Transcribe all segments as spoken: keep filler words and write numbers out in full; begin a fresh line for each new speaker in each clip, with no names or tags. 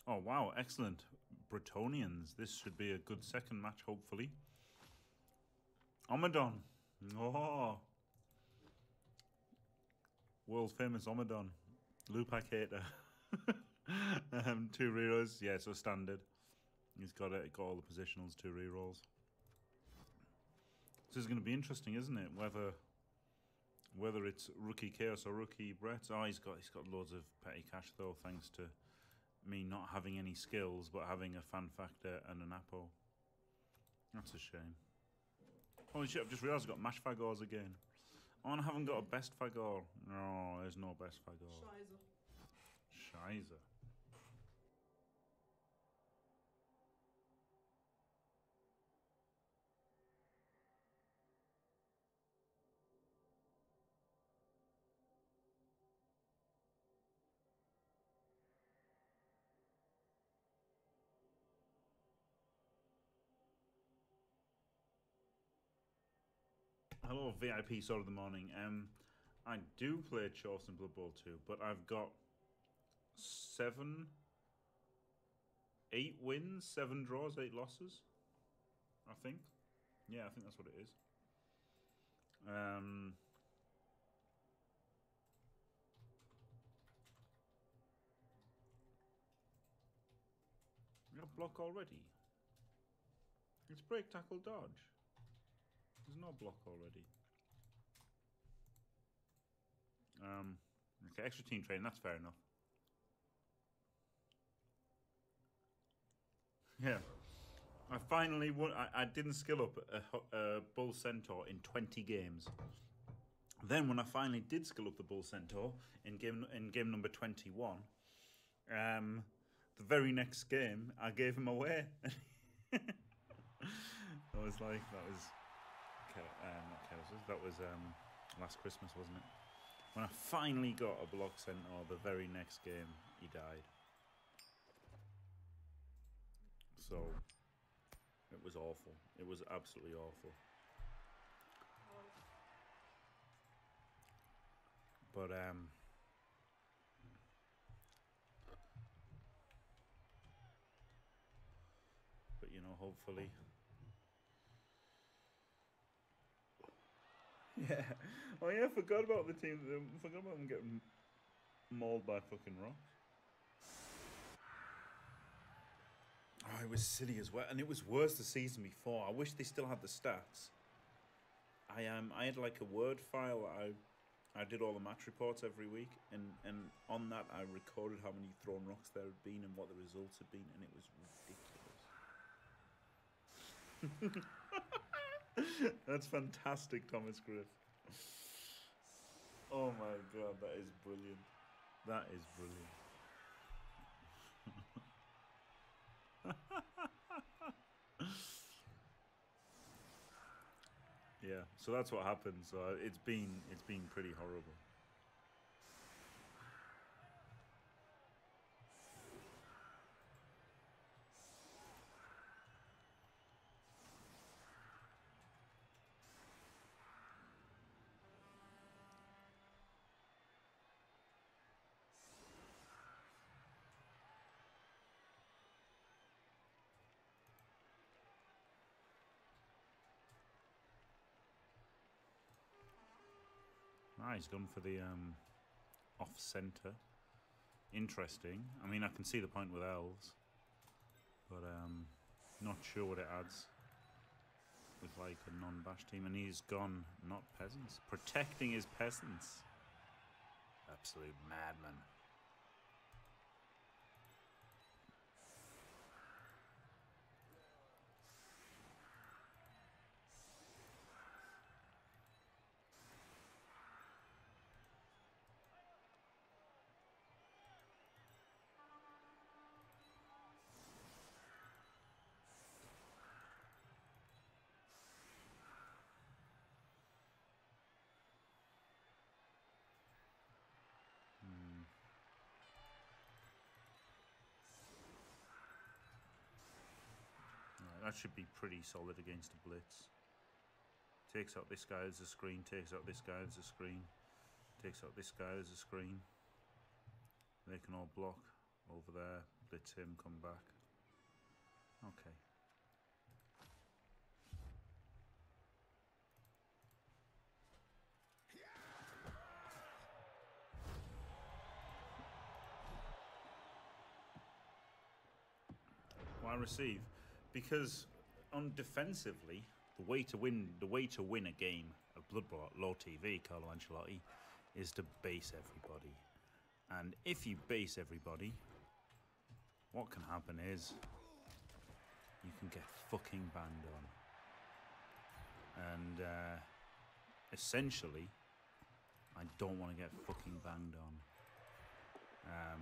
Oh, wow, excellent. Bretonnians. This should be a good second match, hopefully. Omadon. Oh. World famous Omadon. Lupac hater. um, two rerolls. Yeah, so standard. He's got it. Got all the positionals, two rerolls. This is going to be interesting, isn't it? Whether whether it's rookie Chaos or rookie Brett. Oh, he's got he's got loads of petty cash though, thanks to me not having any skills, but having a fan factor and an Apo. That's a shame. Holy shit! I've just realised I've got mash fagors again. Oh, and I haven't got a best fagor. No, there's no best fagor.
Scheiße.
Scheiße. Hello, V I P Sword of the Morning. Um, I do play Chorfs in Blood Bowl two, but I've got seven, eight wins, seven draws, eight losses. I think. Yeah, I think that's what it is. Um, you got block already. It's break, tackle, dodge. There's no block already. Um, okay, extra team training, that's fair enough. Yeah. I finally won. I, I didn't skill up a, a Bull Centaur in twenty games. Then when I finally did skill up the Bull Centaur in game in game number twenty-one, um, the very next game I gave him away. I was like, that was... Uh, not Chaos, that was um, last Christmas, wasn't it? When I finally got a block Centaur, the very next game, he died. So, it was awful. It was absolutely awful. But, um... But, you know, hopefully... Yeah. Oh yeah, I forgot about the team. I forgot about them getting mauled by fucking rocks. Oh, it was silly as well, and it was worse the season before. I wish they still had the stats. I um, I had like a Word file. I, I did all the match reports every week, and and on that I recorded how many thrown rocks there had been and what the results had been, and it was ridiculous. That's fantastic, Thomas Griff. Oh my god, that is brilliant. That is brilliant. Yeah, so that's what happened. So it's been it's been pretty horrible. Ah, he's gone for the um, off-centre. Interesting. I mean, I can see the point with elves, but um, not sure what it adds with like a non-bash team. And he's gone not peasants, protecting his peasants. Absolute madman. That should be pretty solid against a blitz. Takes out this guy as a screen, takes out this guy as a screen, takes out this guy as a screen. They can all block over there. Blitz him, come back. Okay. Why receive? Because on defensively, the way to win the way to win a game of Bloodbowl at low T V, Carlo Ancelotti, is to base everybody. And if you base everybody, what can happen is you can get fucking banged on. And uh, essentially, I don't want to get fucking banged on. Um,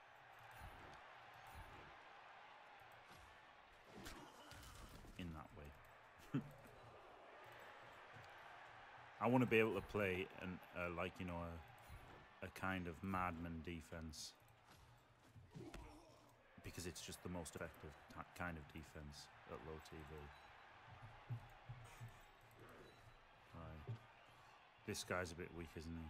in that way. I want to be able to play an, uh, like, you know, a, a kind of madman defense. Because it's just the most effective kind of defense at low T V. Right. This guy's a bit weak, isn't he?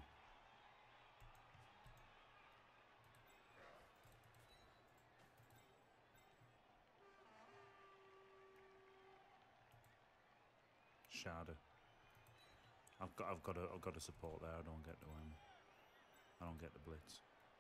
Shada. I've got, I've got to, I've got to support there. I don't get the um, I don't get the blitz.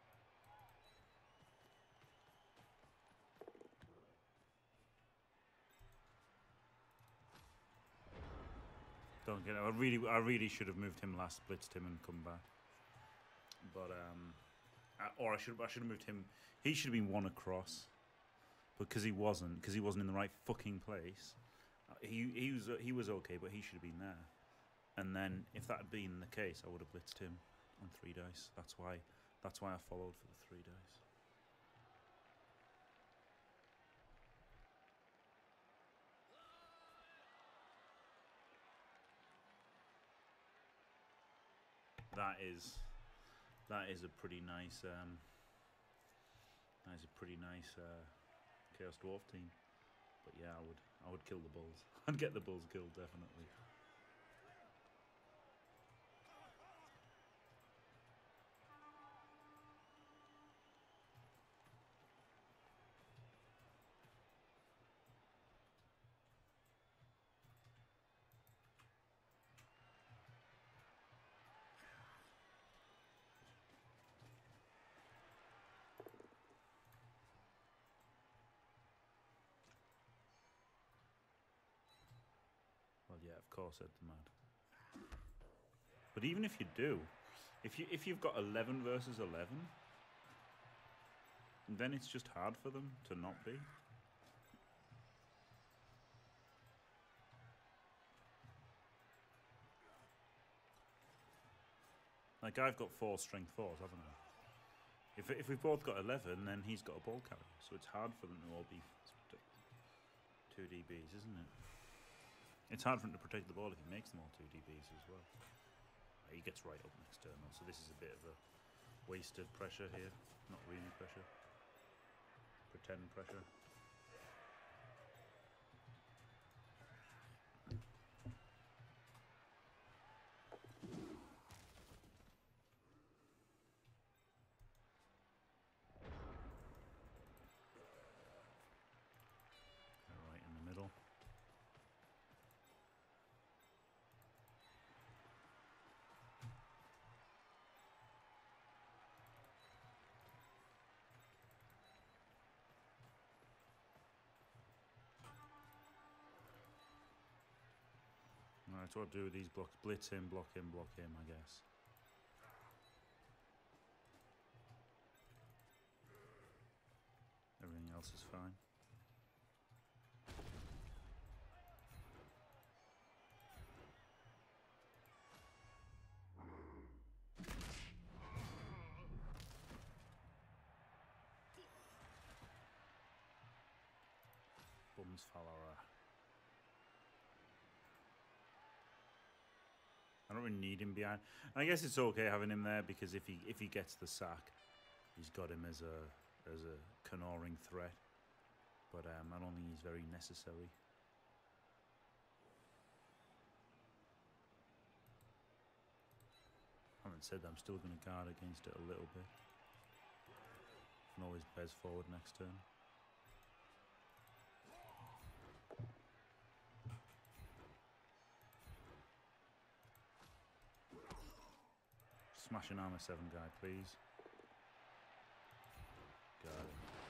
Don't get it. I really, I really should have moved him last, blitzed him, and come back. But um, I, or I should, I should have moved him. He should have been one across, because he wasn't, because he wasn't in the right fucking place. He, he was, he was okay, but he should have been there. And then, if that had been the case, I would have blitzed him on three dice. That's why, that's why I followed for the three dice. That is, that is a pretty nice, um, that is a pretty nice uh, Chaos Dwarf team. But yeah, I would, I would kill the bulls. I'd get the bulls killed definitely. Well, yeah, of course, Ed the Mad. But even if you do, if you if you've got eleven versus eleven, then it's just hard for them to not be. Like, I've got four strength fours, haven't I? If if we've both got eleven, then he's got a ball carrier, so it's hard for them to all be two D Bs, isn't it? It's hard for him to protect the ball if he makes them all two D Bs as well. He gets right up next turn, so this is a bit of a wasted pressure here. Not really pressure. Pretend pressure. Right in the middle. Alright, so what do I do with these blocks? Blitz him, block him, block him, I guess. Everything else is fine. Bums follower. I don't really need him behind. I guess it's okay having him there because if he if he gets the sack, he's got him as a as a canoring threat. But um, I don't think he's very necessary. Having said that, I'm still going to guard against it a little bit. Can always Bez forward next turn. Smash an armor seven guy, please. Got it.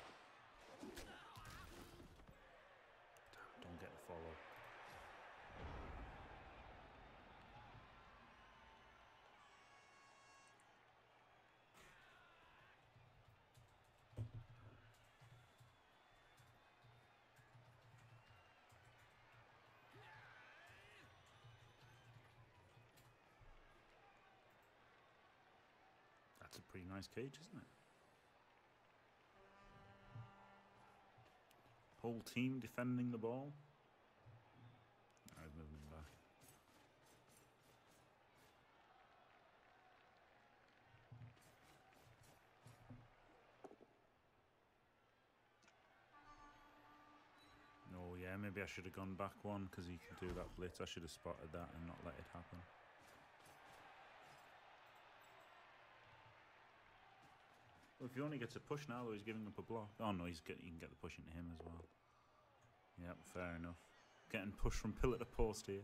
Damn, don't get the follow. That's a pretty nice cage, isn't it? Whole team defending the ball. Alright, moving back. Oh yeah, maybe I should have gone back one because he can do that blitz. I should have spotted that and not let it happen. Well, if he only gets a push now, though, he's giving up a block. Oh no, he's get, you can get the push into him as well. Yep, fair enough. Getting pushed from pillar to post here.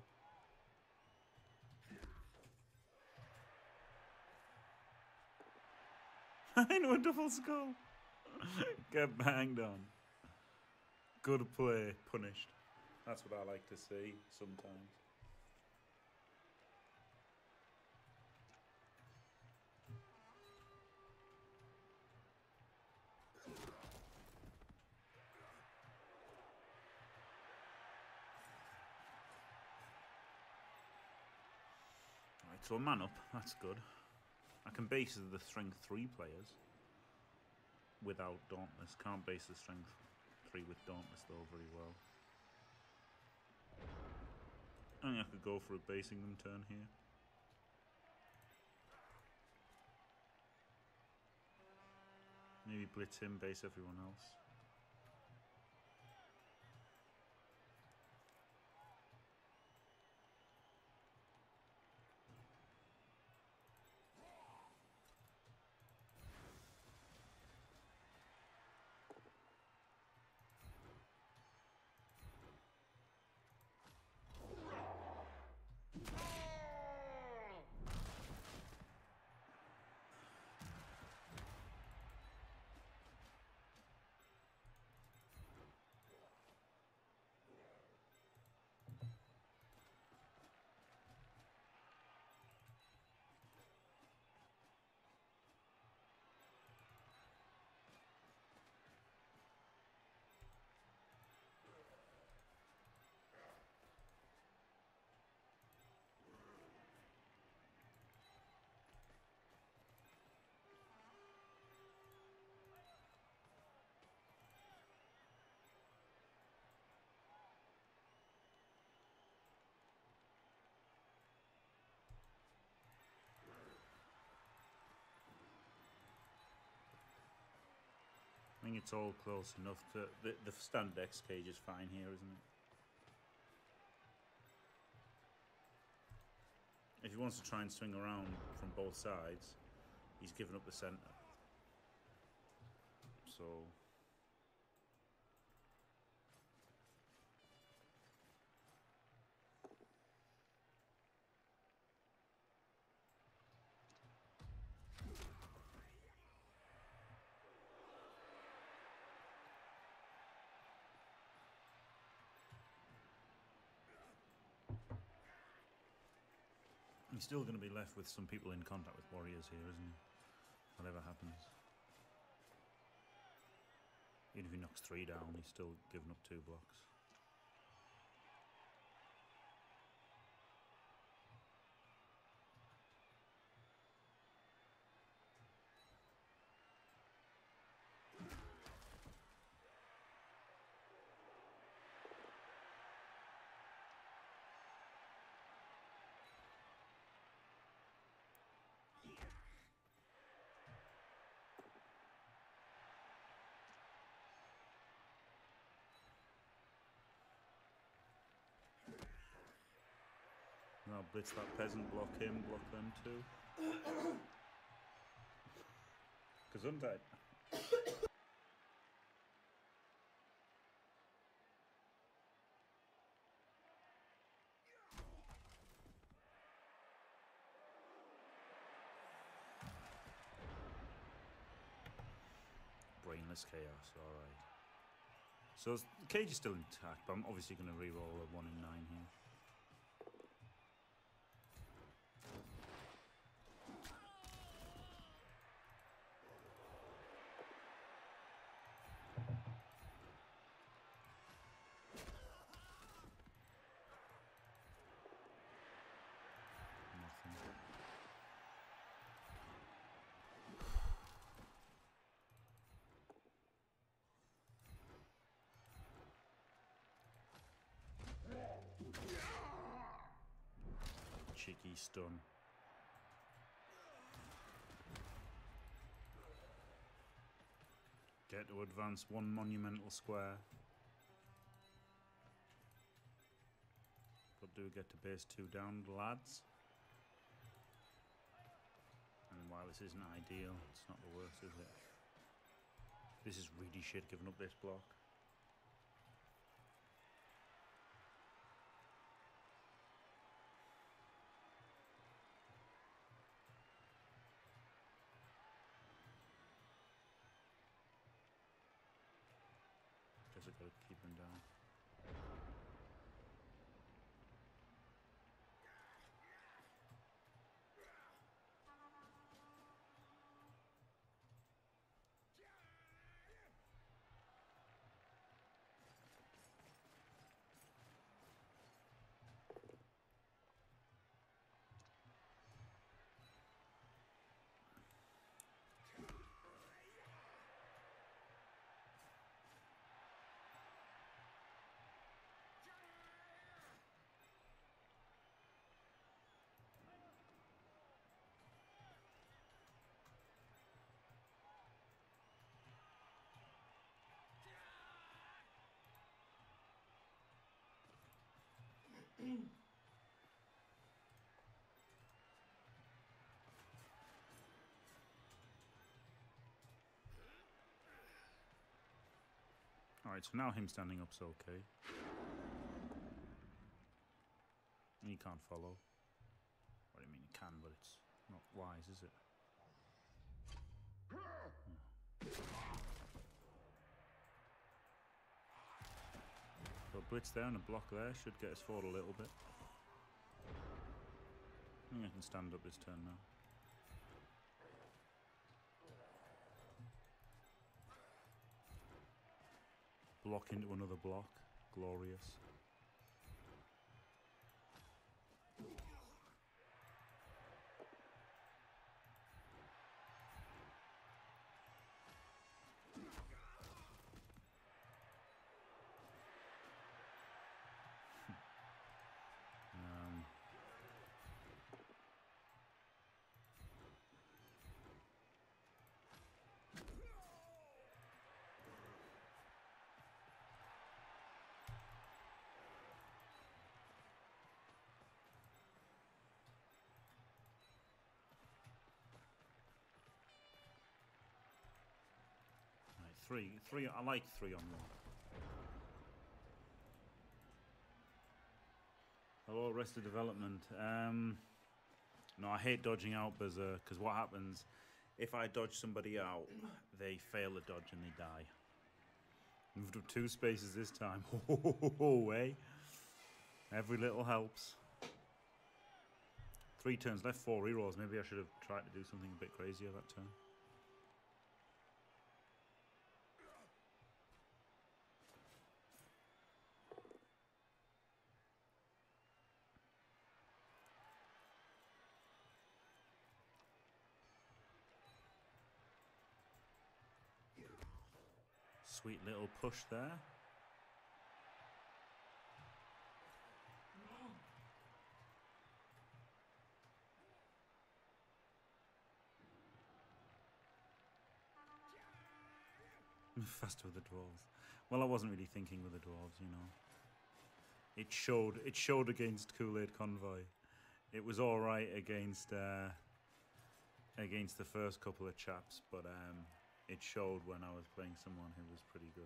I know, a double skull. Get banged on. Good play, punished. That's what I like to see sometimes. Right, so a man up, that's good. I can base the strength three players without Dauntless. Can't base the strength three with Dauntless though very well. I think I could go for a basing them turn here. Maybe blitz him, base everyone else. I think it's all close enough to... The, the standard X cage is fine here, isn't it? If he wants to try and swing around from both sides, he's given up the centre. So... He's still going to be left with some people in contact with warriors here, isn't he? Whatever happens. Even if he knocks three down, he's still giving up two blocks. Now blitz that peasant, block him, block them too. Gesundheit. Relentless Chaos, alright. So the cage is still intact, but I'm obviously going to re-roll a one in nine here. Cheeky stun. Get to advance one monumental square. But do get to base two down, lads. And while this isn't ideal, it's not the worst, is it? This is really shit giving up this block. Guess I gotta keep him down. Alright, so now him standing up's okay. He can't follow. What do you mean he can, but it's not wise, is it? So a blitz there and a block there should get us forward a little bit. I think I can stand up this turn now. Block into another block. Glorious. um, right, three, three. I like three on one. Hello, Arrested Development. Um, no, I hate dodging out Berserk, because what happens if I dodge somebody out, they fail a dodge and they die. Moved up two spaces this time. Oh, hey. Every little helps. Three turns left, four rerolls. Maybe I should have tried to do something a bit crazier that turn. Sweet little push there. Faster with the dwarves. Well, I wasn't really thinking with the dwarves, you know. It showed. It showed against Kool-Aid Convoy. It was all right against uh, against the first couple of chaps, but um, it showed when I was playing someone who was pretty good.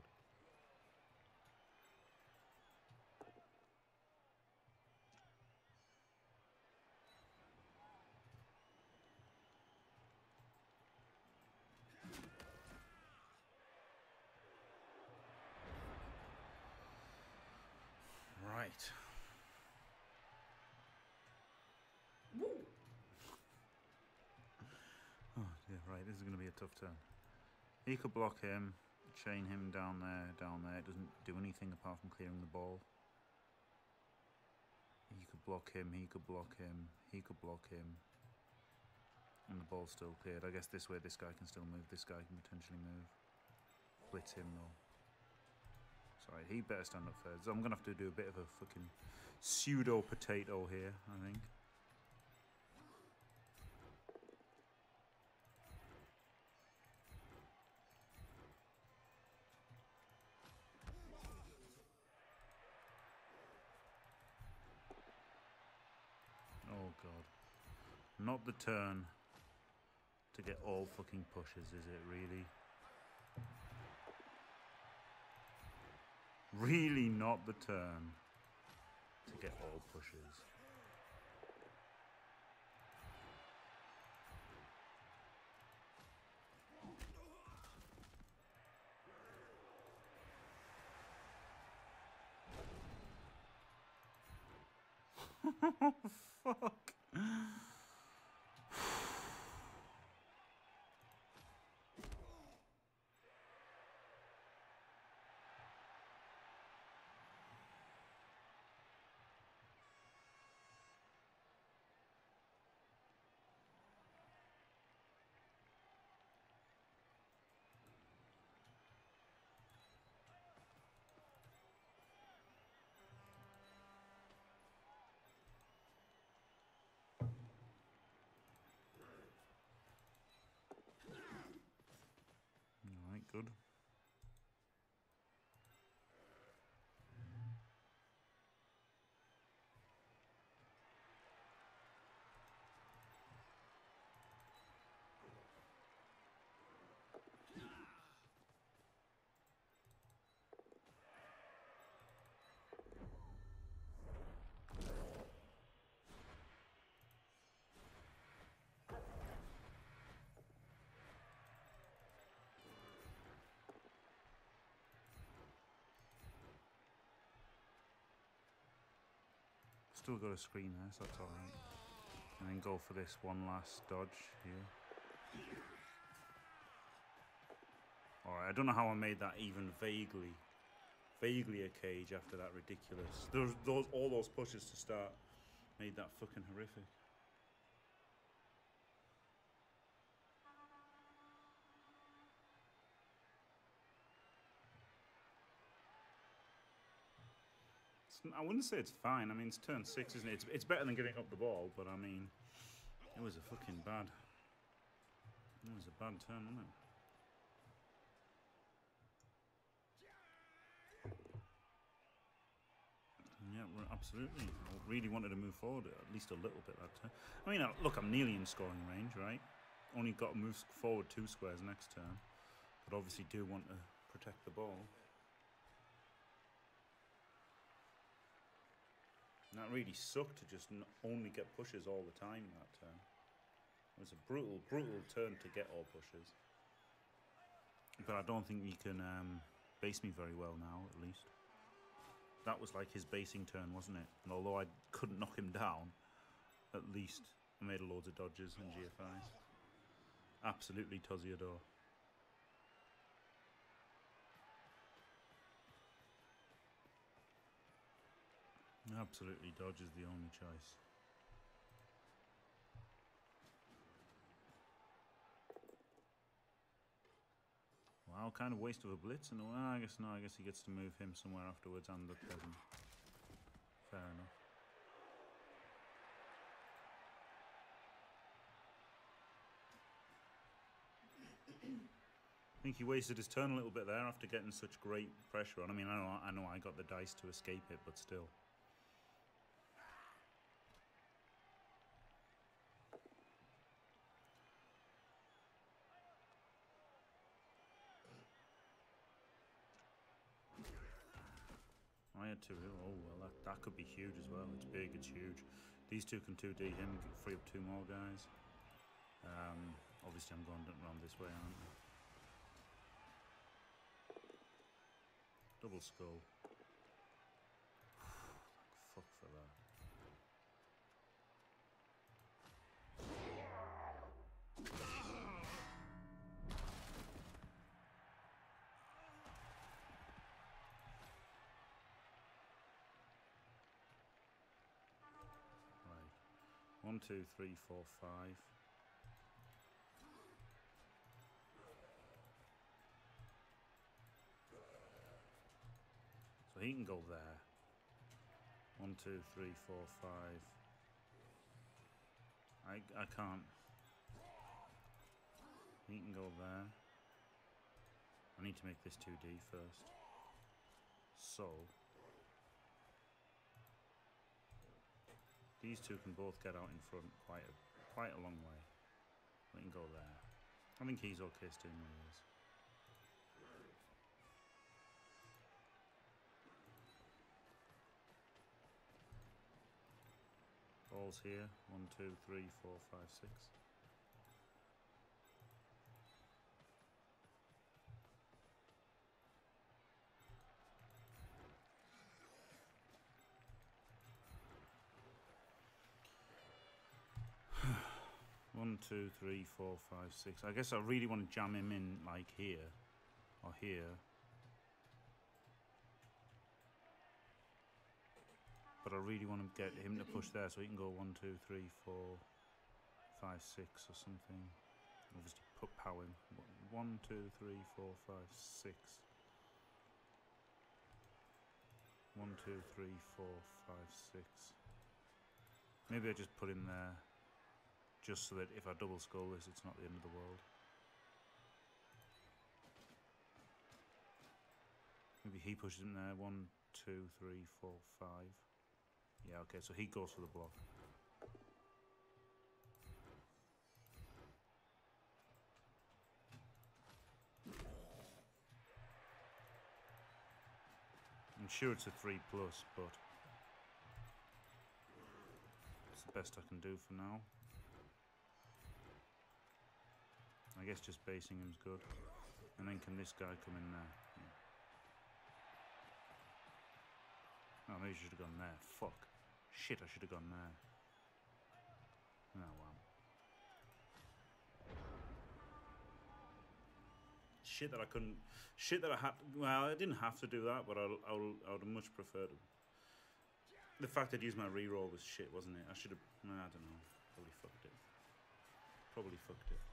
Right. Oh, yeah, right, this is going to be a tough turn. He could block him, chain him down there, down there. It doesn't do anything apart from clearing the ball. He could block him, he could block him, he could block him. And the ball's still cleared. I guess this way this guy can still move, this guy can potentially move. Blitz him though. Sorry, he better stand up first. So I'm going to have to do a bit of a fucking pseudo potato here, I think. Oh god. Not the turn to get all fucking pushes, is it really? Really not the turn to get all pushes. Fuck. Alright, good. Still got a screen there, so that's alright. And then go for this one last dodge here. Alright, I don't know how I made that even vaguely, vaguely a cage after that ridiculous. Those, those, all those pushes to start made that fucking horrific. I wouldn't say it's fine. I mean, it's turn six, isn't it? It's, it's better than giving up the ball, but I mean, it was a fucking bad. It was a bad turn, wasn't it? Yeah, we're absolutely. I really wanted to move forward at least a little bit that turn. I mean, look, I'm nearly in scoring range, right? Only got to move forward two squares next turn, but obviously do want to protect the ball. And that really sucked to just only get pushes all the time that turn. It was a brutal, brutal turn to get all pushes. But I don't think he can um, base me very well now, at least. That was like his basing turn, wasn't it? And although I couldn't knock him down, at least I made loads of dodges and G F Is. Absolutely Toziador. Absolutely, dodge is the only choice. Wow, kind of waste of a blitz. And well, I guess no, I guess he gets to move him somewhere afterwards and the peasant. Fair enough. I think he wasted his turn a little bit there after getting such great pressure on. I mean, I know I know I got the dice to escape it, but still. I had two. Oh well, that, that could be huge as well. It's big, it's huge. These two can two D him, free up two more guys. Um, obviously I'm going around this way, aren't I? Double skull. One, two, three, four, five. So he can go there. One, two, three, four, five. I I can't. He can go there. I need to make this two D first. So these two can both get out in front quite a quite a long way. We can go there. I think he's okay staying where he is. Balls here. One, two, three, four, five, six. One, two, three, four, five, six. I guess I really want to jam him in like here or here. But I really want to get him to push there so he can go one, two, three, four, five, six or something. Obviously put power in. One, two, three, four, five, six. One, two, three, four, five, six. Maybe I just put him there just so that if I double skull this, it's not the end of the world. Maybe he pushes him there. One, two, three, four, five. Yeah, okay, so he goes for the block. I'm sure it's a three plus, but it's the best I can do for now. I guess just basing him's good. And then can this guy come in there? Yeah. Oh, maybe I should have gone there. Fuck. Shit, I should have gone there. Oh, well. Shit that I couldn't... Shit that I had... Well, I didn't have to do that, but I, I, I would have much preferred it. The fact I'd used my reroll was shit, wasn't it? I should have... I don't know. Probably fucked it. Probably fucked it.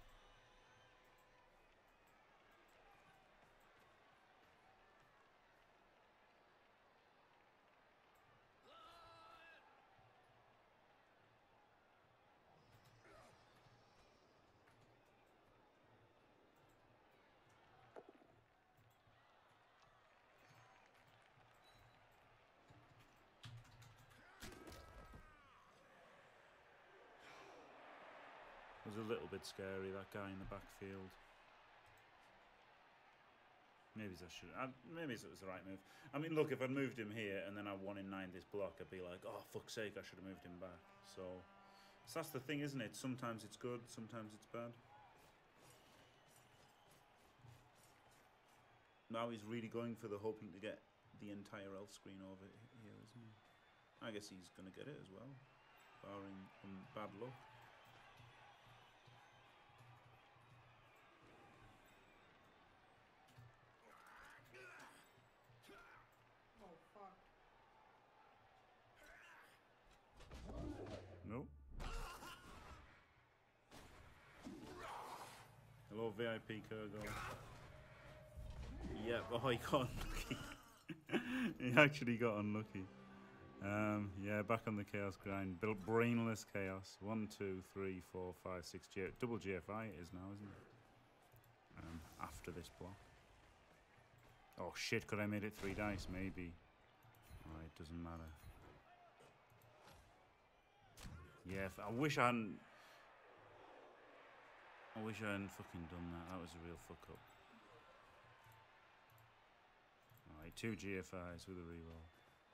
It was a little bit scary, that guy in the backfield. Maybe I should. I, maybe it was the right move. I mean, look, if I'd moved him here and then I won in nine this block, I'd be like, oh, fuck's sake, I should have moved him back. So, so that's the thing, isn't it? Sometimes it's good, sometimes it's bad. Now he's really going for the hoping to get the entire elf screen over here, isn't he? I guess he's going to get it as well, barring um, bad luck. Nope. Hello, V I P Kurgo. Yeah, oh, he got unlucky. He actually got unlucky. Um, yeah, back on the chaos grind. Built brainless chaos. One, two, three, four, five, six. G double G F I it is now, isn't it? Um, after this block. Oh shit! Could I made it three dice? Maybe. Alright, doesn't matter. Yeah, I wish I hadn't... I wish I hadn't fucking done that. That was a real fuck up. Alright, two G F Is with a reroll.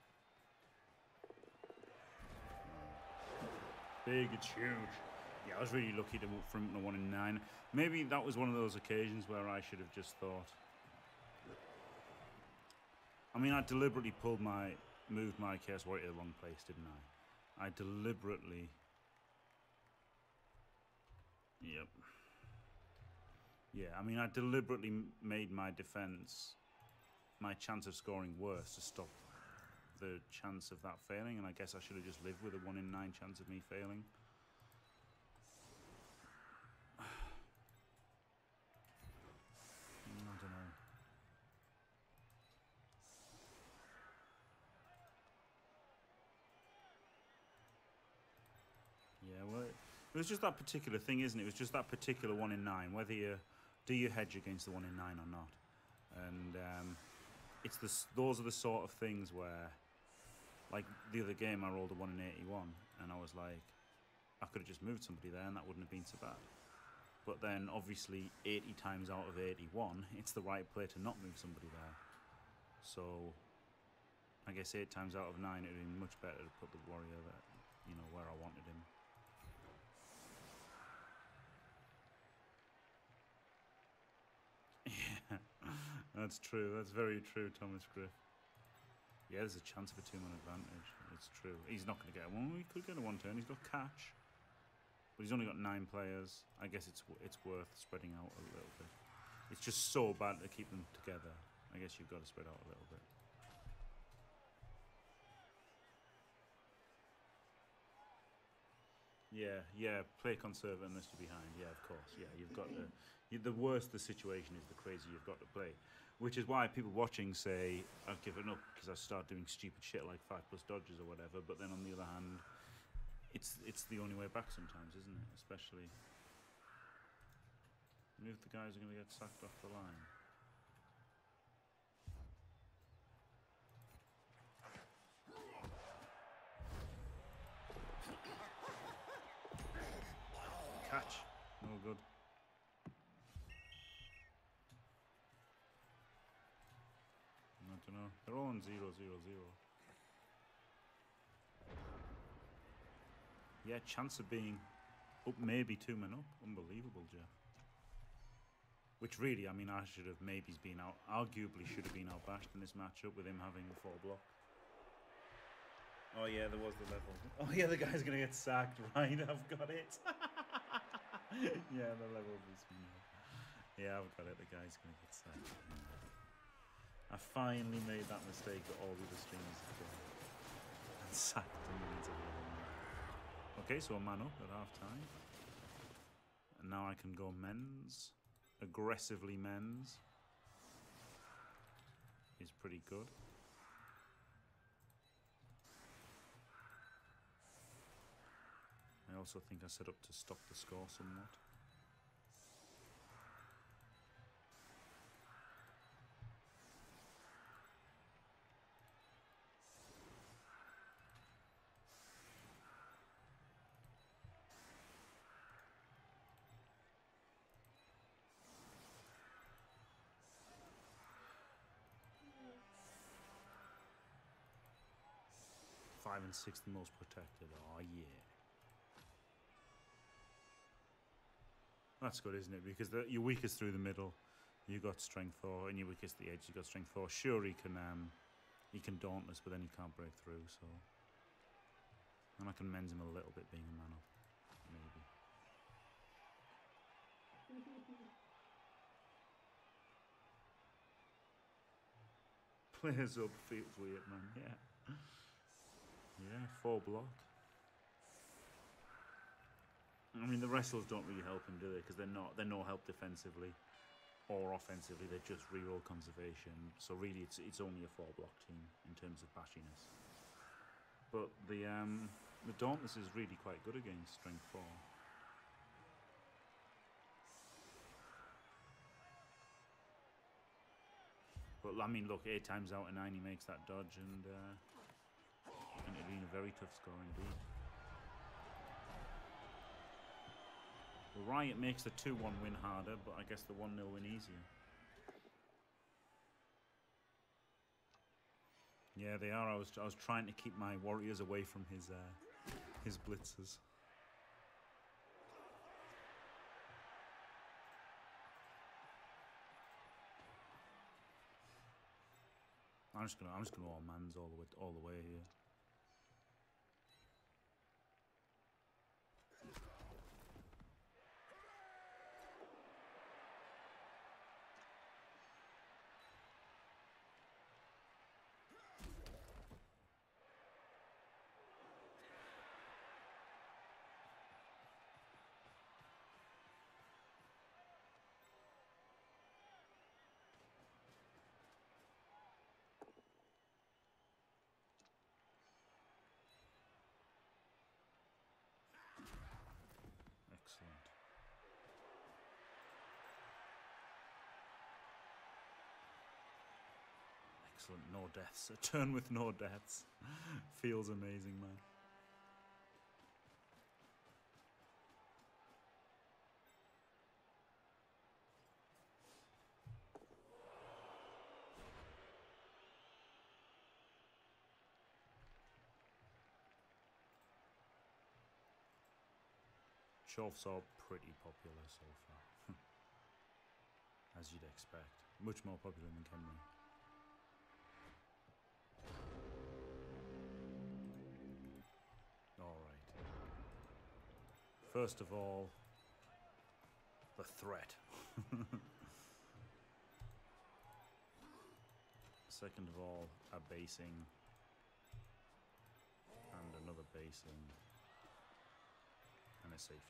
Big, it's huge. Yeah, I was really lucky to move from a one in nine. Maybe that was one of those occasions where I should have just thought... I mean, I deliberately pulled my... moved my Chaos Warrior to the wrong place, didn't I? I deliberately... Yep. Yeah, I mean, I deliberately made my defense, my chance of scoring worse to stop the chance of that failing, and I guess I should have just lived with a one in nine chance of me failing. was just that particular thing, isn't it? It was just that particular one in nine. Whether you do you hedge against the one in nine or not, and um, it's the those are the sort of things where, like the other game, I rolled a one in eighty-one, and I was like, I could have just moved somebody there, and that wouldn't have been so bad. But then, obviously, eighty times out of eighty-one, it's the right play to not move somebody there. So, I guess eight times out of nine, it would be much better to put the warrior that, you know, where I wanted him. Yeah, that's true. That's very true, Thomas Griff. Yeah, there's a chance of a two-man advantage. It's true. He's not going to get a one. He could get a one turn. He's got catch. But he's only got nine players. I guess it's it's worth spreading out a little bit. It's just so bad to keep them together. I guess you've got to spread out a little bit. Yeah, yeah. Play conservative unless you're behind. Yeah, of course. Yeah, you've got to. You, the worse the situation is, the crazier you've got to play. Which is why people watching say I've given up because I start doing stupid shit like five plus dodges or whatever. But then on the other hand, it's it's the only way back sometimes, isn't it? Especially if the guys are going to get sacked off the line. Catch, no good. I don't know. They're all on zero, zero, zero. Yeah, chance of being up, maybe two men up. Unbelievable, Jeff. Which really, I mean, I should have maybe been out, arguably should have been outbashed in this matchup with him having the four block. Oh yeah, there was the level. Oh yeah, the guy's gonna get sacked, right? I've got it. Yeah, the level was me. Yeah, I've got it. The guy's gonna get sacked. I finally made that mistake that all the other streamers have done and sacked him into the level. Okay, so a man up at half time. And now I can go men's. Aggressively men's is pretty good. I also think I set up to stop the score somewhat. Five and six, the most protected. Oh yeah. That's good, isn't it? Because the, your weakest through the middle, you got strength four, and your weakest at the edge, you got strength four. Sure, he can um, he can dauntless, but then he can't break through. So, and I can mend him a little bit, being a man up, maybe. Players up feels weird, man. Yeah. Yeah, four block. I mean, the wrestlers don't really help him, do they? Because they're not, they're no help defensively or offensively. They're just reroll conservation. So really, it's it's only a four block team in terms of bashiness. But the um the Dauntless is really quite good against strength four. But I mean, look, eight times out of nine, he makes that dodge, and. Uh, And it'll be a very tough score indeed. Well, Riot makes the two one win harder, but I guess the one nil win easier. Yeah, they are. I was I was trying to keep my warriors away from his uh, his blitzers. I'm just gonna I'm just gonna all mans all the way all the way here. Excellent, no deaths. A turn with no deaths. Feels amazing, man. Chorfs are pretty popular so far. As you'd expect. Much more popular than Khemri. Alright. First of all, the threat. Second of all, a basing. And another basing. And a safety.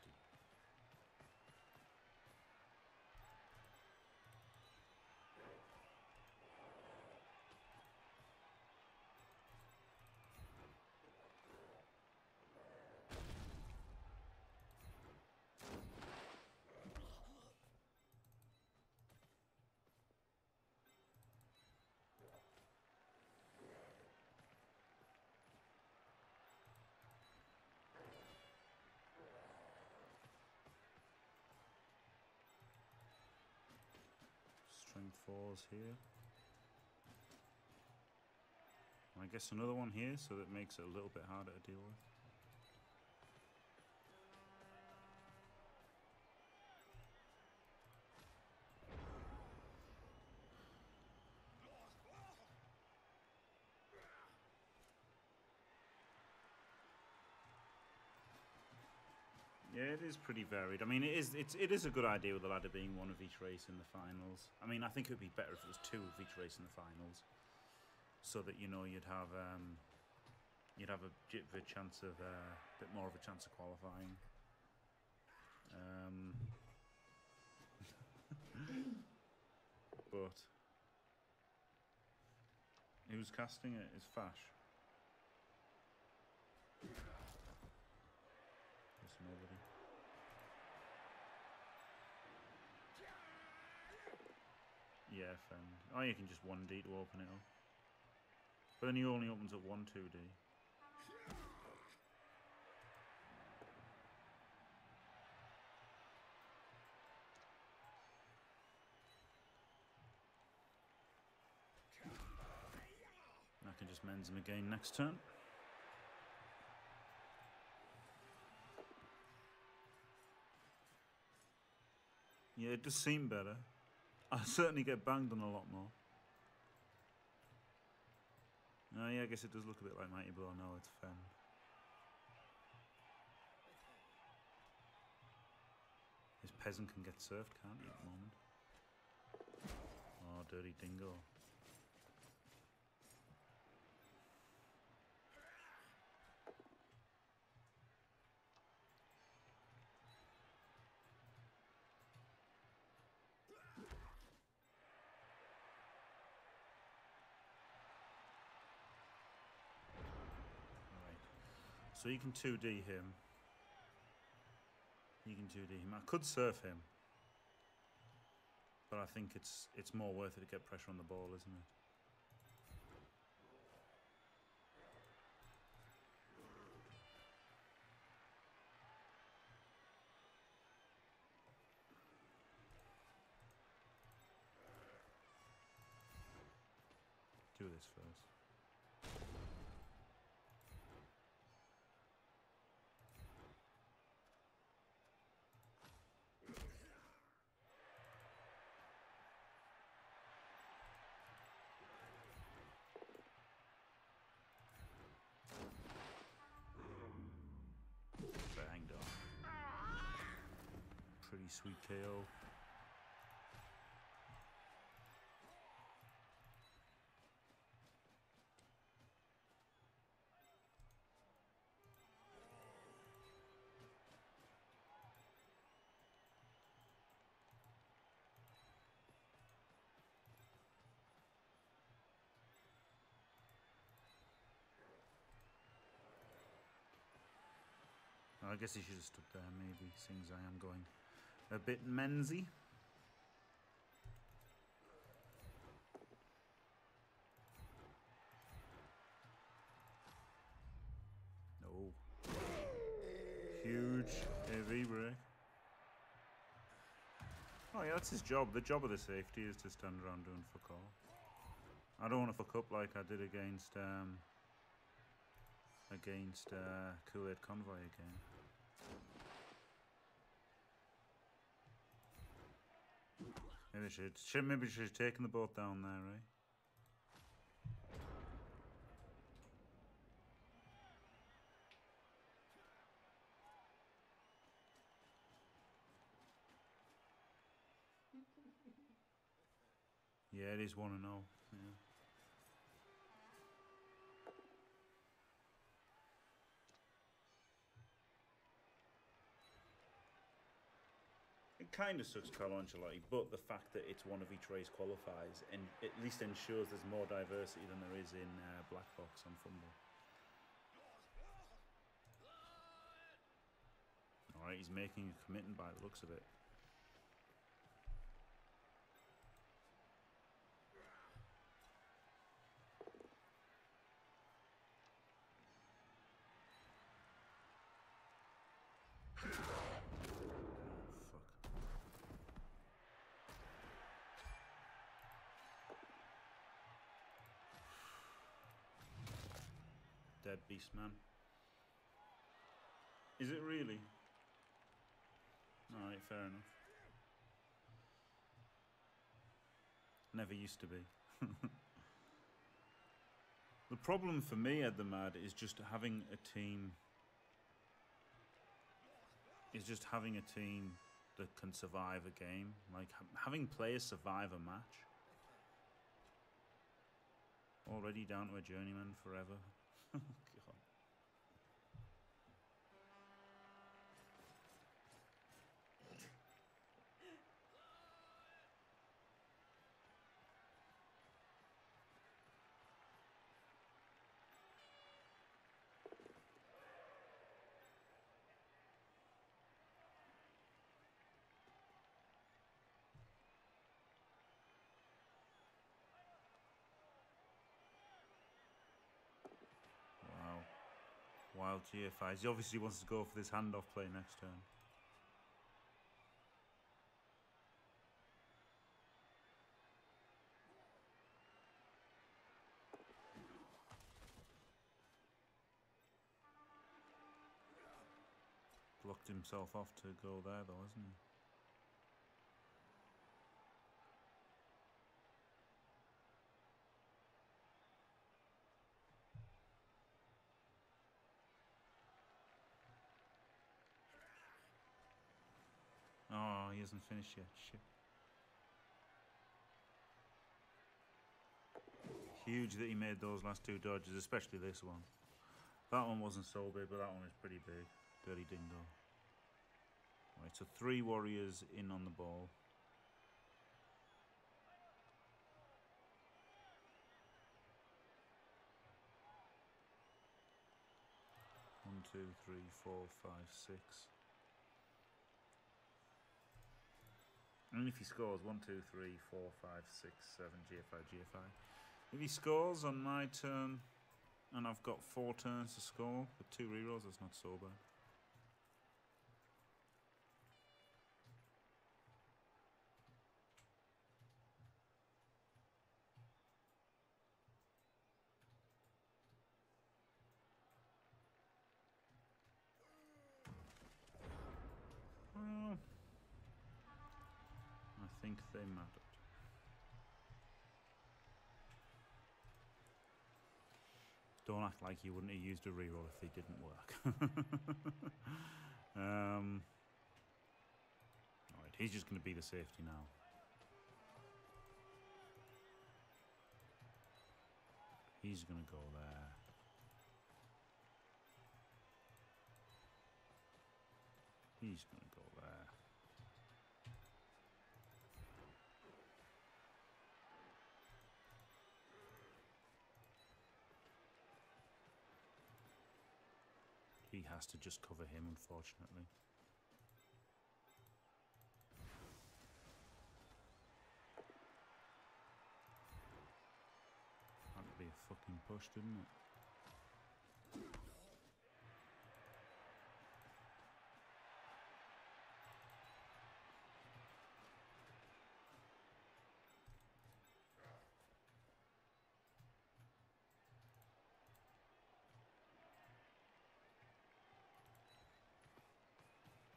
Strength fours here. I guess another one here, so that makes it a little bit harder to deal with. Yeah, it is pretty varied. I mean, it is it's it is a good idea with the ladder being one of each race in the finals. I mean, I think it would be better if it was two of each race in the finals, so that, you know, you'd have um, you'd have a bit of a chance of a uh, bit more of a chance of qualifying. Um, but who's casting it is Fash. There's nobody. Yeah, fend. Oh, you can just one D to open it up. But then he only opens at one two D. I can just mends him again next turn. Yeah, it does seem better. I certainly get banged on a lot more. Oh yeah, I guess it does look a bit like Mighty Blow. No, it's Fen. This peasant can get surfed, can't he, at the moment? Oh, dirty dingo. So you can two D him. You can two D him. I could surf him, but I think it's it's more worth it to get pressure on the ball, isn't it? Do this first. Banged on. Pretty sweet K O. I guess he should have stood there, maybe, seeing as I am going a bit mensy. huge A V break. Oh yeah, that's his job. The job of the safety is to stand around doing fuck all. I don't want to fuck up like I did against um, against uh, Kool-Aid Convoy again. Maybe I should, should maybe I should have taken the boat down there, right? Yeah, it is one and oh. Yeah. It kind of sucks Carlo Ancelotti, but the fact that it's one of each race qualifies and at least ensures there's more diversity than there is in uh, Black Box on Fumble. Alright, he's making a commitment by the looks of it. Dead beast, man. Is it really? Alright, fair enough. Never used to be. The problem for me at the Mad is just having a team is just having a team that can survive a game. Like ha having players survive a match. Already down to a journeyman forever. God. Wild G F Is. He obviously wants to go for this handoff play next turn. Blocked himself off to go there though, hasn't he? Oh, he hasn't finished yet. Shit. Huge that he made those last two dodges, especially this one. That one wasn't so big, but that one was pretty big. Dirty dingo. Right, so three warriors in on the ball. One, two, three, four, five, six. And if he scores one, two, three, four, five, six, seven, G F I, G F I. If he scores on my turn, and I've got four turns to score with two rerolls, that's not so bad. Well, I think they mattered. Don't act like you wouldn't have used a reroll if they didn't work. um, Alright, he's just going to be the safety now. He's going to go there. He's going to go there. He has to just cover him, unfortunately. That'd be a fucking push, didn't it?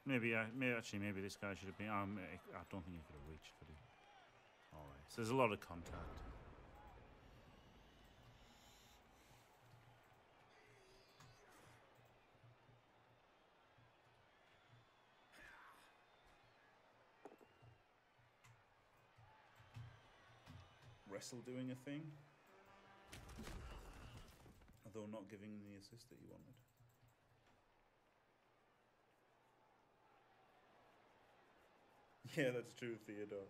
Maybe, uh, maybe actually, maybe this guy should have been. Um, I don't think he could have reached, could he? All right. So there's a lot of contact. Wrestle doing a thing, although not giving the assist that you wanted. Yeah, that's true, Theodore.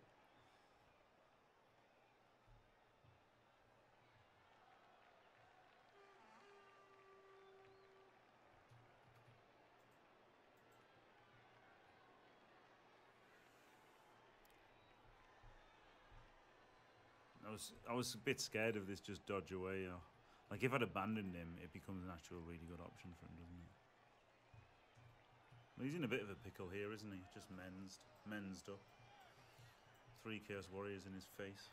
I was I was a bit scared of this just dodge away. Or, like if I'd abandoned him, it becomes an actual really good option for him, doesn't it? Well, he's in a bit of a pickle here, isn't he? Just mensed, mensed up. Three Chaos Warriors in his face.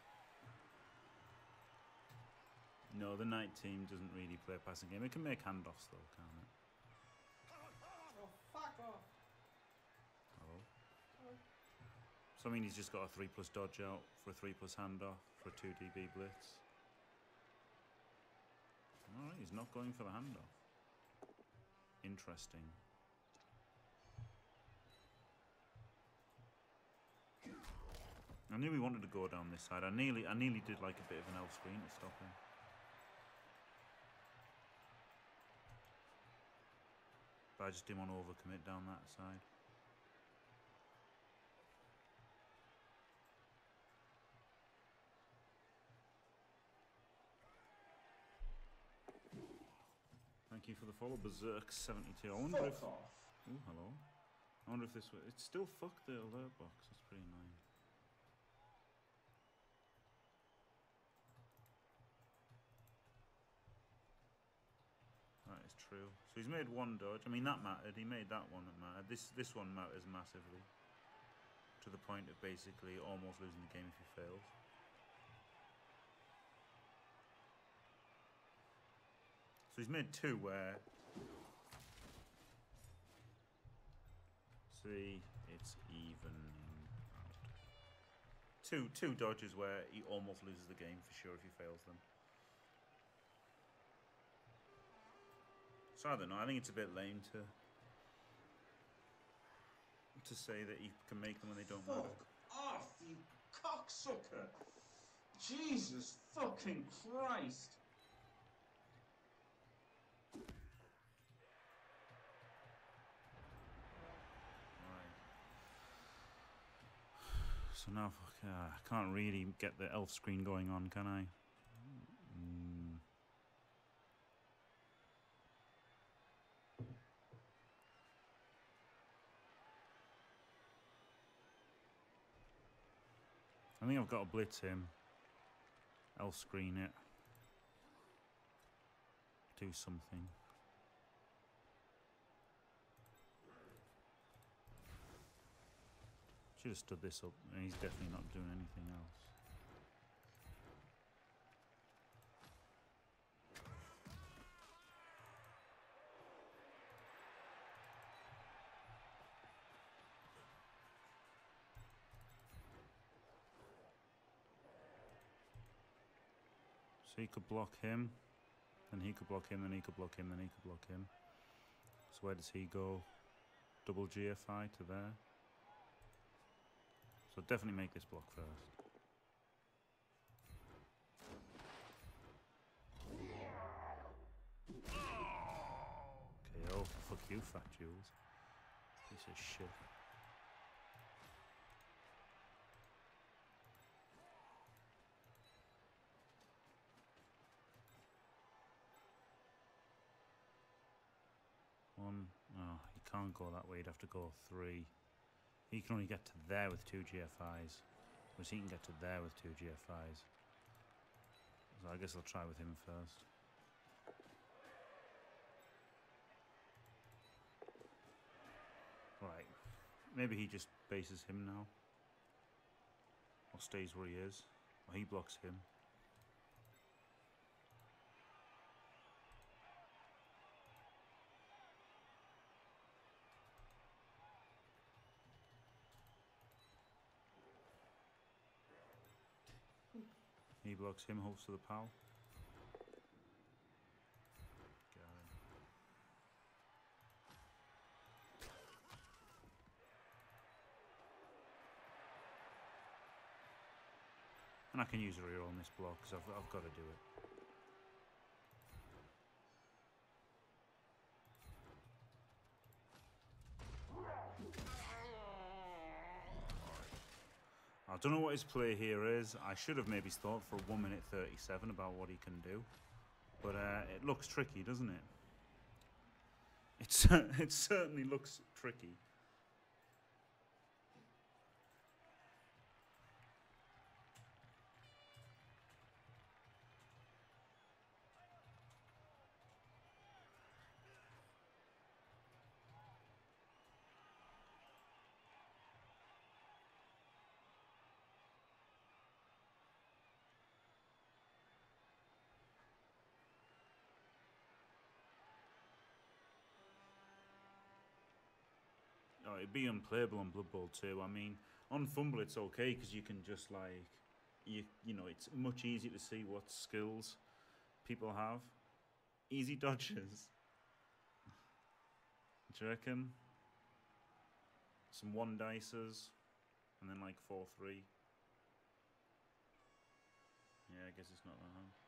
No, the Knight team doesn't really play a passing game. It can make handoffs though, can't it?
Oh, fuck off!
Hello? So I mean he's just got a three plus dodge out for a three plus handoff for a two D B blitz. Alright, he's not going for the handoff. Interesting. I knew he wanted to go down this side. I nearly I nearly did like a bit of an elf screen to stop him. But I just didn't want to overcommit down that side. Thank you for the follow, Berserk seventy-two. I wonder if. Oh, hello. I wonder if this. It's still fuck the alert box. That's pretty annoying. That is true. So he's made one dodge. I mean that mattered. He made that one that mattered. This this one matters massively. To the point of basically almost losing the game if he fails. So he's made two where, see, it's even out. Two, two dodges where he almost loses the game for sure if he fails them. So I don't know, I think it's a bit lame to to say that he can make them when they don't
Fuck
matter.
off, you cocksucker! Jesus fucking Christ!
So now, fuck, uh, I can't really get the elf screen going on, can I? Mm. I think I've got to blitz him. Elf screen it. Do something. Should have stood this up, and he's definitely not doing anything else. So he could block him, then he could block him, then he could block him, then he could block him. So where does he go? Double G F I to there. So definitely make this block first. K O. Fuck you, Fat Jules. Piece of shit. One. Oh, he can't go that way. He'd have to go three. He can only get to there with two G F Is. Whereas he can get to there with two G F Is. So I guess I'll try with him first. Right. Maybe he just bases him now. Or stays where he is. Or he blocks him. blocks him, hopes for the pal. And I can use a reroll on this block because I've, I've got to do it. I don't know what his play here is. I should have maybe thought for one minute thirty-seven about what he can do. But uh, it looks tricky, doesn't it? It's, it certainly looks tricky. Oh, it'd be unplayable on Blood Bowl too. I mean, on Fumble it's okay because you can just like, you you know, it's much easier to see what skills people have. Easy dodges. Do you reckon? Some one dices, and then like four three. Yeah, I guess it's not that hard.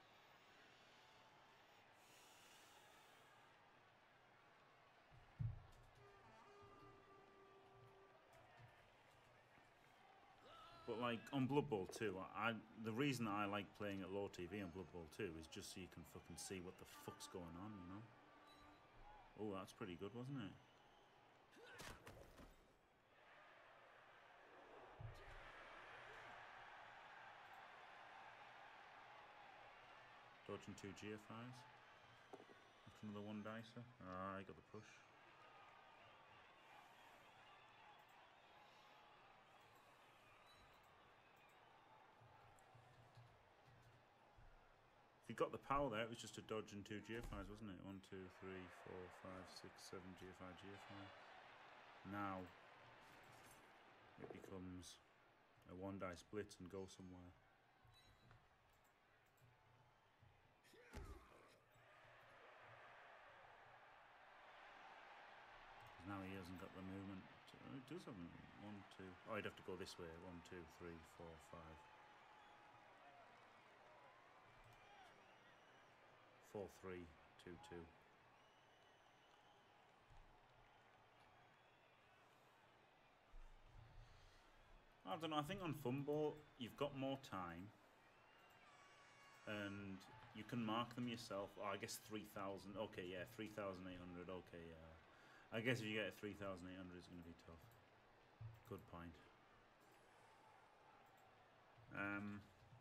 But like on Blood Bowl two, I, I the reason I like playing at low T V on Blood Bowl two is just so you can fucking see what the fuck's going on, you know? Oh, that's pretty good, wasn't it? Dodging two G F Is. That's another one dicer. Ah, I got the push. If you got the power there, it was just a dodge and two G F Is, wasn't it? One, two, three, four, five, six, seven G F I, G F I. Now it becomes a one dice blitz and go somewhere. Now he hasn't got the movement. Oh, it does have one, two. Oh, he'd have to go this way. One, two, three, four, five. Four, three, two, two. I don't know. I think on Fumble you've got more time, and you can mark them yourself. Oh, I guess three thousand. Okay, yeah, three thousand eight hundred. Okay, yeah. I guess if you get a three thousand eight hundred, it's going to be tough. Good point. Um,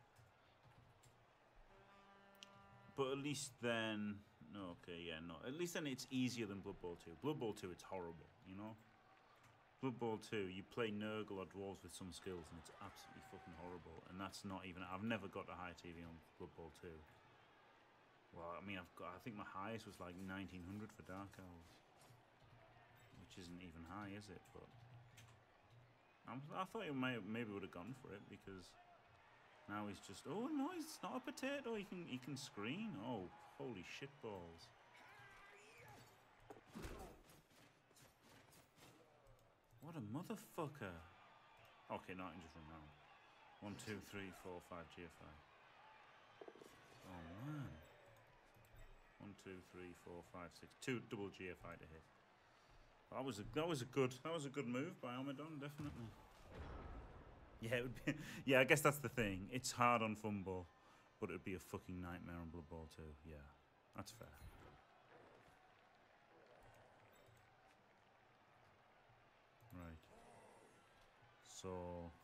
but at least then, no, okay, yeah, no. At least then it's easier than Blood Bowl two. Blood Bowl two, it's horrible, you know. Blood Bowl two, you play Nurgle or Dwarves with some skills, and it's absolutely fucking horrible. And that's not even. I've never got a high T V on Blood Bowl two. Well, I mean, I've got. I think my highest was like nineteen hundred for Dark Elves. Which isn't even high, is it? But I'm, I thought he may, maybe would have gone for it because now he's just. Oh no, it's not a potato. He can he can screen. Oh, holy shit balls! What a motherfucker! Okay, now I can just run around. One, two, three, four, five G F I. Oh man! One, two, three, four, five, six. Two double G F I to hit. That was a that was a good that was a good move by Omadon, definitely. Yeah, it would be. Yeah, I guess that's the thing. It's hard on Fumble, but it would be a fucking nightmare on Blood Bowl too. Yeah, that's fair. Right. So.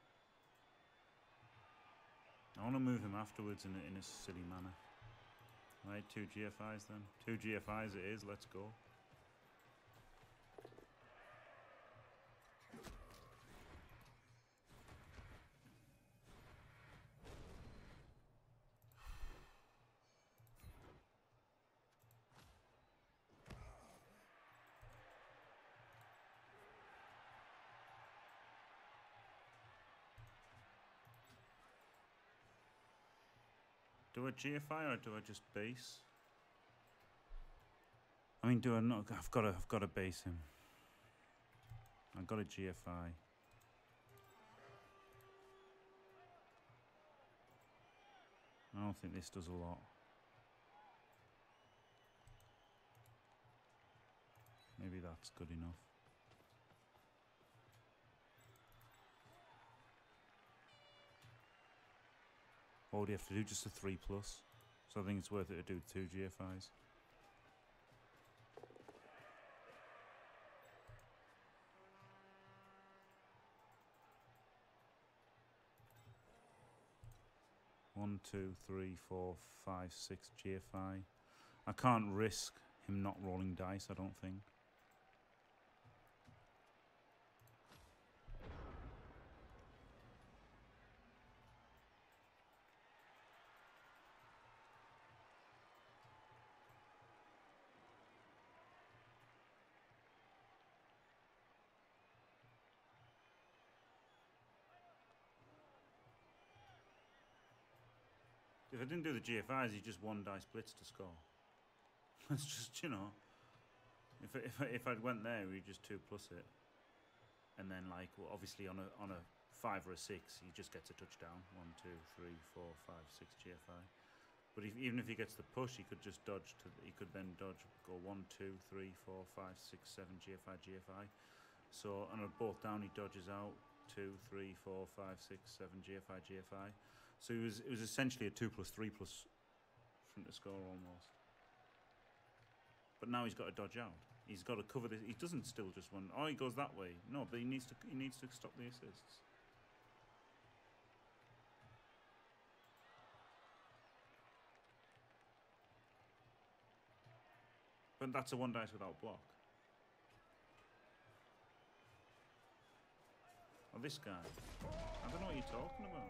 I want to move him afterwards in a, in a silly manner. Right, two G F Is then. Two G F Is it is, let's go. Do I G F I or do I just base? I mean, do I not? I've got to, I've got to base him. I've got a G F I. I don't think this does a lot. Maybe that's good enough. What would you have to do? Just a three plus. So I think it's worth it to do two G F Is. One, two, three, four, five, six G F I. I can't risk him not rolling dice, I don't think. If I didn't do the G F Is, he's just one dice blitz to score. That's just, you know. If I, if I, if I'd went there, we'd just two plus it, and then like, well, obviously on a on a five or a six, he just gets a touchdown. One, two, three, four, five, six G F I. But if, even if he gets the push, he could just dodge to. He could then dodge, go one, two, three, four, five, six, seven G F I, G F I. So on a both down, he dodges out two, three, four, five, six, seven G F I, G F I. So it was it was essentially a two plus three plus from the score almost. But now he's got to dodge out. He's got to cover this. He doesn't still just run. Oh, he goes that way. No, but he needs to he needs to stop the assists. But that's a one dice without block. Oh, this guy. I don't know what you're talking about.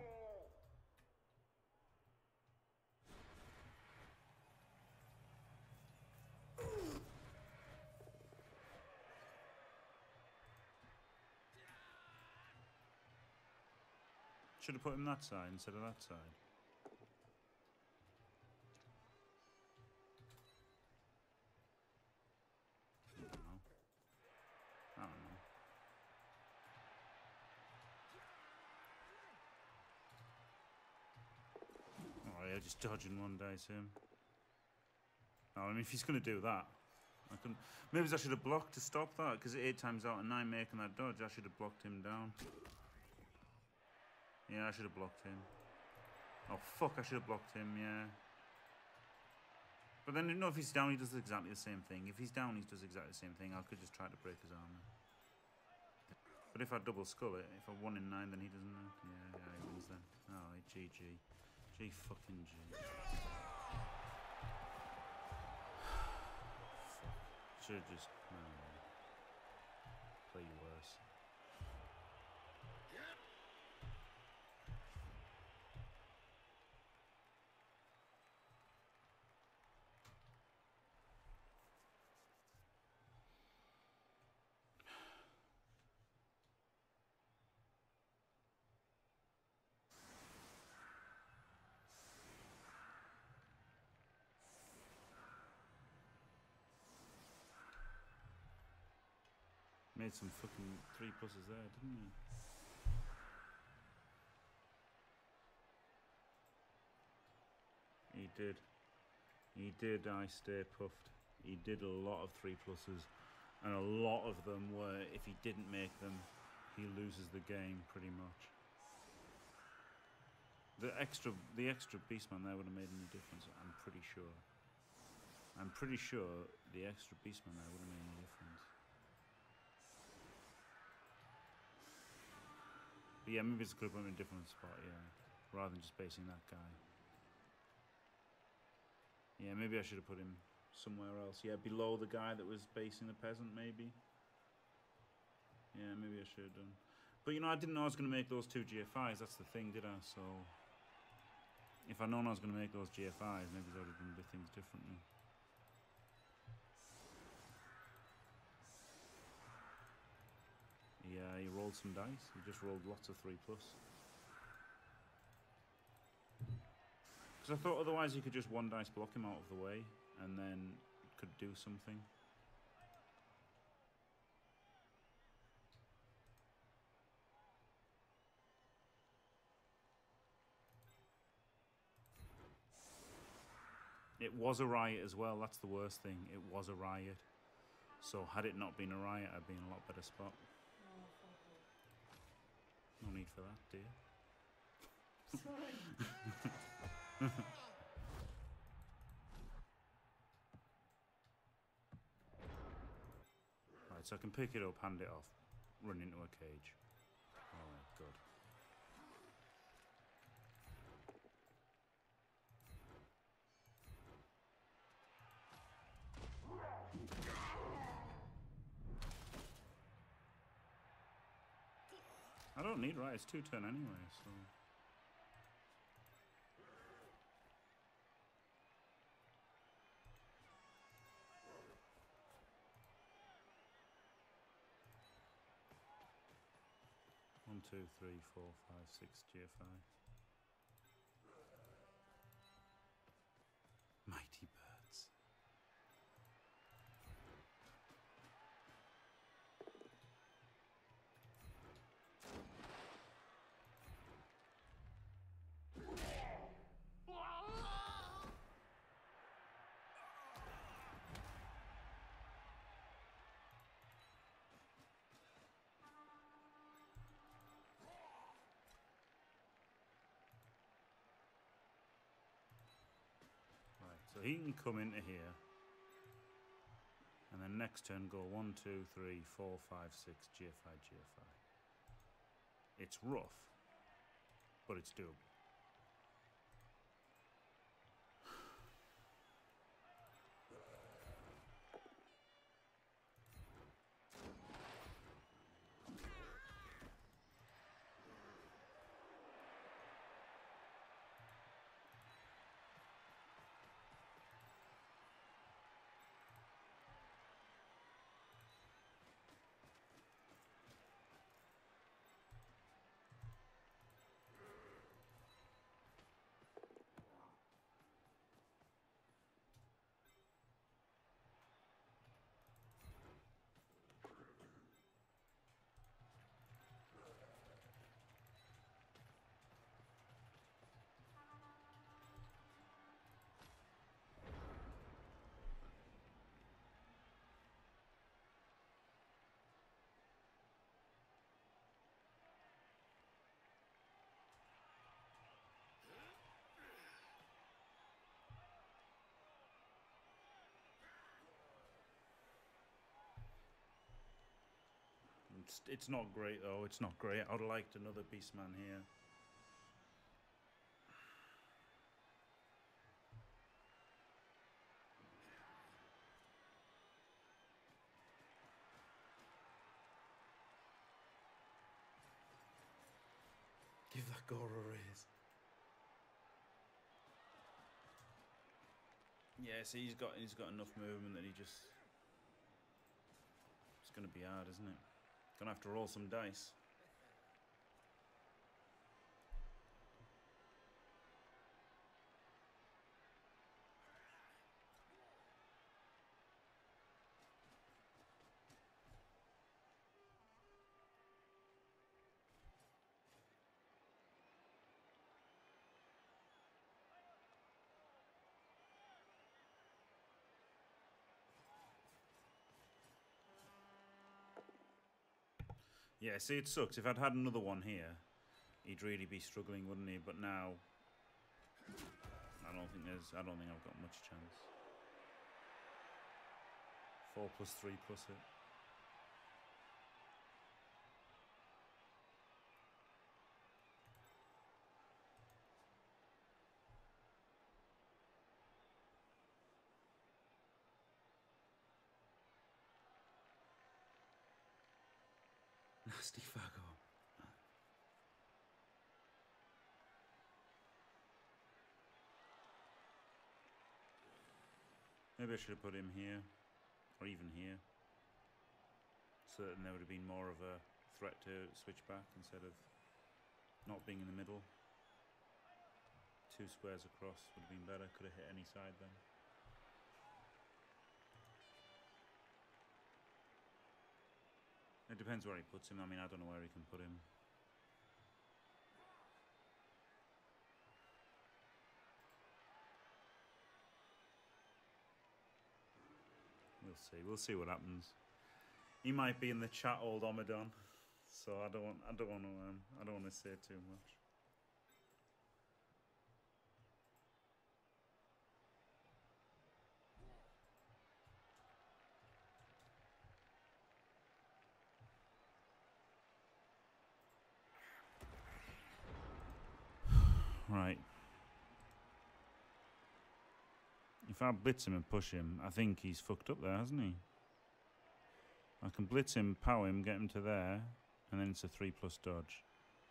Should have put him that side instead of that side. I don't know. I don't know. Oh yeah, just dodging one dice him. Oh, I mean, if he's going to do that, I couldn't. Maybe I should have blocked to stop that, because eight times out of nine making that dodge, I should have blocked him down. Yeah, I should have blocked him. Oh, fuck, I should have blocked him, yeah. But then, no, if he's down, he does exactly the same thing. If he's down, he does exactly the same thing. I could just try to break his armor. But if I double skull it, if I one in nine, then he doesn't know. Yeah, yeah, he wins then. Alright, G G. G fucking G. Fuck. Should've just... No, no. Play worse. Made some fucking three pluses there, didn't you? He did. He did, I stay puffed. He did a lot of three pluses. And a lot of them were, if he didn't make them, he loses the game pretty much. The extra the extra Beastman there would have made any difference, I'm pretty sure. I'm pretty sure the extra Beastman there would have made any difference. But yeah, maybe it's could have put him in a different spot, yeah. Rather than just basing that guy. Yeah, maybe I should have put him somewhere else. Yeah, below the guy that was basing the peasant, maybe. Yeah, maybe I should have done. But, you know, I didn't know I was going to make those two G F Is. That's the thing, did I? So, if I'd known I was going to make those G F Is, maybe I would have done things differently. Yeah, he rolled some dice. He just rolled lots of three plus. Because I thought otherwise he could just one dice block him out of the way and then could do something. It was a riot as well. That's the worst thing. It was a riot. So had it not been a riot, I'd be in a lot better spot. No need for that, dear.
Sorry.
Right, so I can pick it up, hand it off, run into a cage. Alright, good. I don't need right, it's two turn anyway, so... One, two, three, four, five, six, G F I. Mighty birds. So he can come into here, and then next turn go one, two, three, four, five, six, G F I, G F I. It's rough, but it's doable. It's, it's not great though, it's not great. I would have liked another Beastman here. Give that Gora a raise. Yeah, see, he's got he's got enough movement that he just... It's going to be hard, isn't it? Gonna have to roll some dice. Yeah, see, it sucks. If I'd had another one here, he'd really be struggling, wouldn't he? But now, I don't think there's. I don't think I've got much chance. Four plus three plus it. Nasty faggot. Maybe I should have put him here, or even here, so that there would have been more of a threat to switch back instead of not being in the middle. Two squares across would have been better, could have hit any side then. It depends where he puts him. I mean, I don't know where he can put him. We'll see. We'll see what happens. He might be in the chat, old Omadon. So I don't want. I don't want to. Um, I don't want to say too much. Right. If I blitz him and push him, I think he's fucked up there, hasn't he? I can blitz him, power him, get him to there, and then it's a three plus dodge.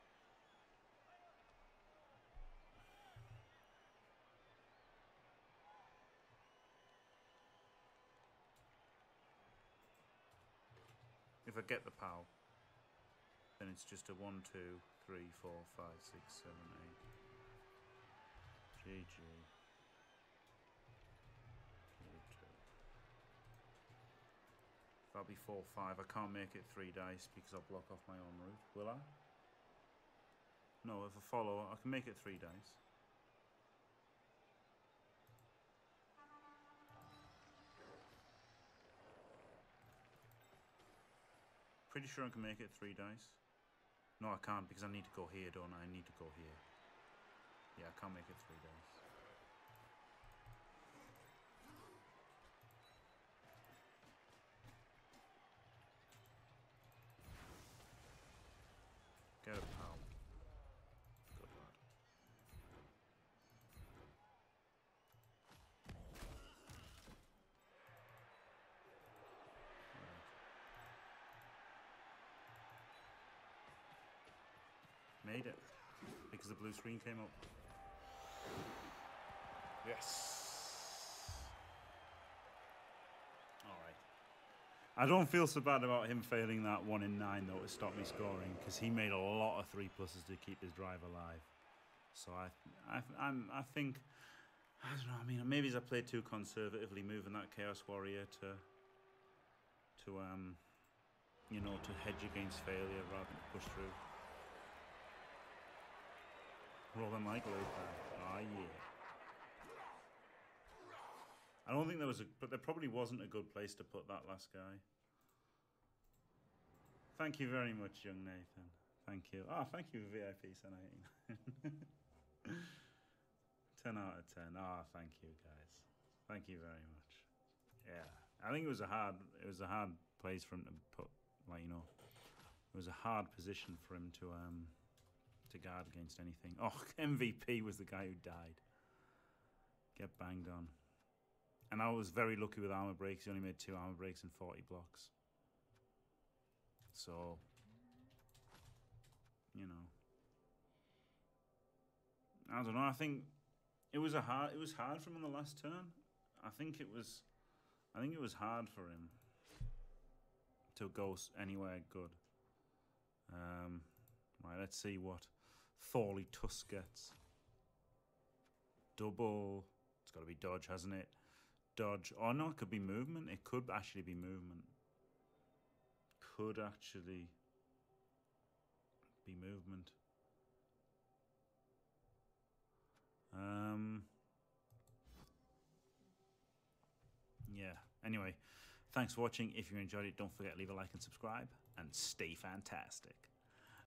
If I get the pow, then it's just a one, two, three, four, five, six, seven, eight. G G. That'll be four, five. I can't make it three dice because I'll block off my own route. Will I? No, if I follow, I can make it three dice. Pretty sure I can make it three dice. No, I can't because I need to go here, don't I? I need to go here. Yeah, I can't make it three dice. Get a pow. Good lad. Right. Made it. Because the blue screen came up. Yes. I don't feel so bad about him failing that one in nine though to stop me scoring because he made a lot of three pluses to keep his drive alive. So I, I, I'm, I think, I don't know. I mean, maybe I played too conservatively, moving that Chaos Warrior to, to um, you know, to hedge against failure rather than push through. Rolling like Luther. Ah, yeah. I don't think there was a, but there probably wasn't a good place to put that last guy. Thank you very much, young Nathan. Thank you. Ah, oh, thank you for V I P, Sen eighteen. ten out of ten. Ah, oh, thank you, guys. Thank you very much. Yeah, I think it was a hard, it was a hard place for him to put, like, you know, it was a hard position for him to um to guard against anything. Oh, M V P was the guy who died. Get banged on. And I was very lucky with armor breaks. He only made two armor breaks and forty blocks. So, you know, I don't know. I think it was a hard. It was hard for him on the last turn. I think it was. I think it was hard for him to go anywhere good. Um, right. Let's see what Thorley Tusk gets. Double. It's got to be dodge, hasn't it? Dodge. Oh no, it could be movement. It could actually be movement. Could actually be movement. Um. Yeah. Anyway, thanks for watching. If you enjoyed it, don't forget to leave a like and subscribe, and stay fantastic.